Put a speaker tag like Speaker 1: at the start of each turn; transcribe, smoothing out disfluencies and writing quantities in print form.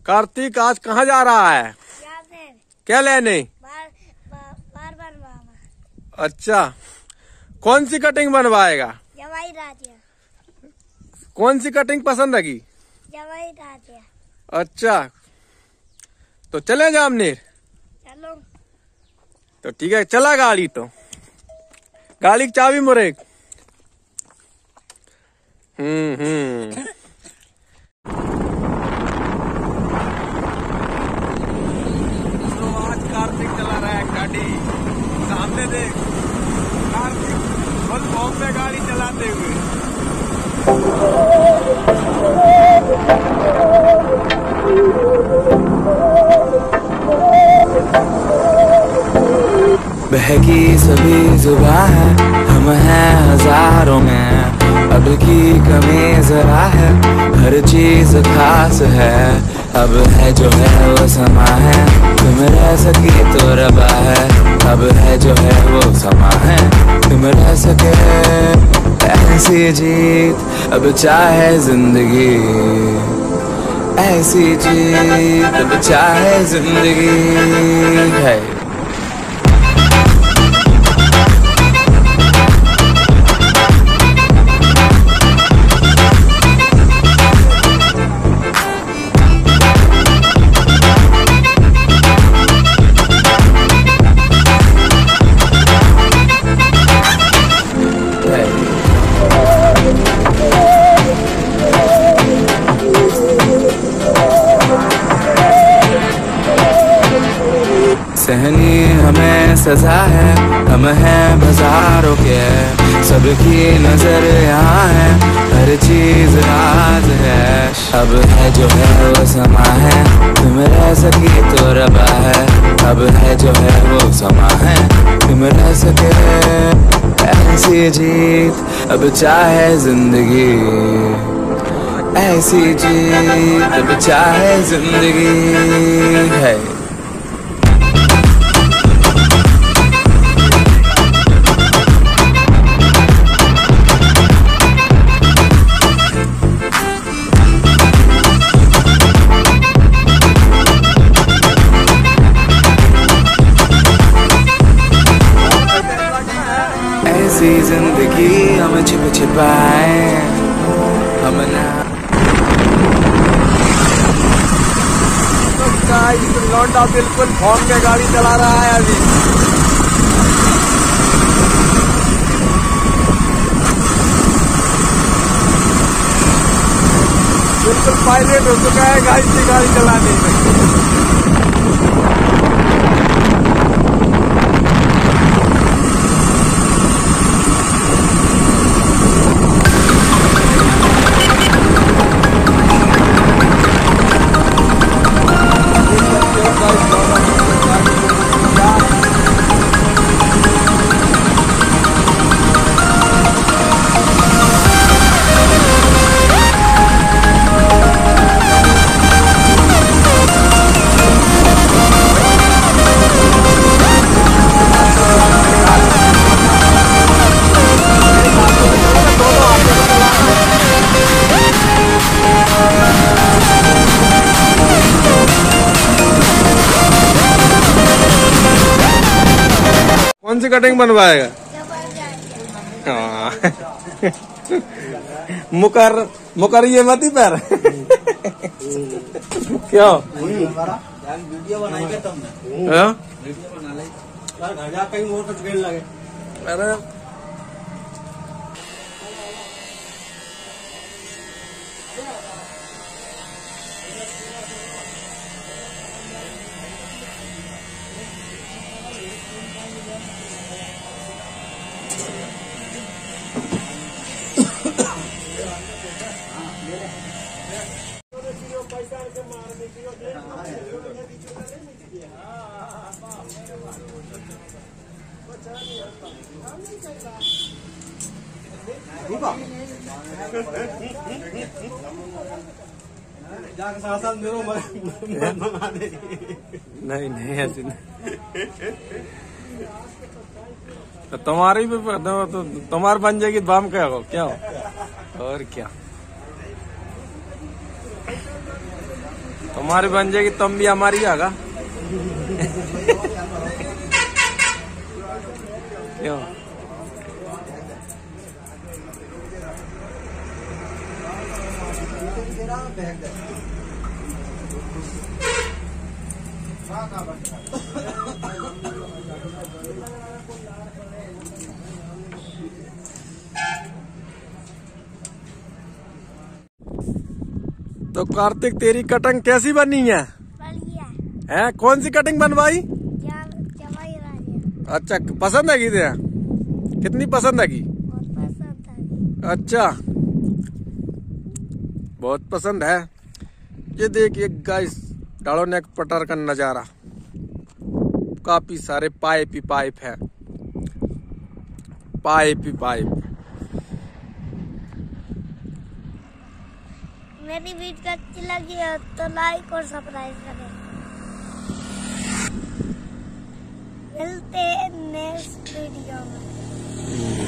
Speaker 1: कार्तिक आज कहाँ जा रहा है? क्या लेने?
Speaker 2: बार बाबा।
Speaker 1: अच्छा, कौन सी कटिंग बनवाएगा?
Speaker 2: जवाई राजिया।
Speaker 1: कौन सी कटिंग पसंद है?
Speaker 2: जवाई राजिया।
Speaker 1: अच्छा, तो चले जामनेर?
Speaker 2: चलो।
Speaker 1: तो ठीक है, चला गाड़ी तो। गाड़ी की चाबी मुरे। तो आज कार्तिक चला रहा है गाड़ी। सामने देख, कार्तिक फुल फॉर्म में गाड़ी चलाते हुए।
Speaker 3: बहकी सभी जुबां है, हम हैं हजारों में, अब की कमी जरा है, हर चीज खास है, अब है जो है वो समा है, तुम रह सके तो रबा है, अब है जो है वो समा है, तुम रह सके, ऐसी जीत अब चाहे जिंदगी, ऐसी जीत अब चाहे जिंदगी है। सहनी हमें सजा है, हम हैं बाजारों के, सबकी नजर यहाँ है, हर चीज राज है, अब है जो है वो समा है, तुम रह सके तो रबा है, अब है जो है वो समा है, तुम रह सके, ऐसी जीत अब चाहे जिंदगी, ऐसी जीत अब चाहे जिंदगी है। ऐसी जिंदगी हम छिप छिपाए, हम ना
Speaker 1: लौंडा बिल्कुल फॉर्म में गाड़ी चला रहा है अभी। बिल्कुल पायलट हो चुका है गाड़ी चलाने में। कौन सी कटिंग बनवाएगा? हाँ। मुकर ये मत ही पैर। क्यों?
Speaker 4: वीडियो बनाएंगे तुमने? वीडियो बना ले। घर जा कहीं और कुछ गेल लगे।
Speaker 1: अरे नहीं नहीं ऐसी नहीं। तो तुम्हारी भी तो तुम्हारे बन जाएगी तो हम क्या हो क्या हो और क्या हमारी बन जाएगी तुम भी हमारी आगा। क्यों? तो कार्तिक तेरी कटिंग कैसी बनी है?
Speaker 2: बढ़िया
Speaker 1: हैं कौन सी कटिंग बनवाई?
Speaker 2: जवाई राजा।
Speaker 1: अच्छा पसंद है की तेरा? कितनी पसंद है की?
Speaker 2: बहुत पसंद है।
Speaker 1: अच्छा बहुत पसंद है। ये देखिए गाइस डालो नेक पटर का नजारा, काफी सारे पाइप ही पाइप है, पाइप ही पाइप।
Speaker 2: मेरी वीडियो अच्छी लगी हो तो लाइक और सब्सक्राइब करें। मिलते हैं नेक्स्ट वीडियो में।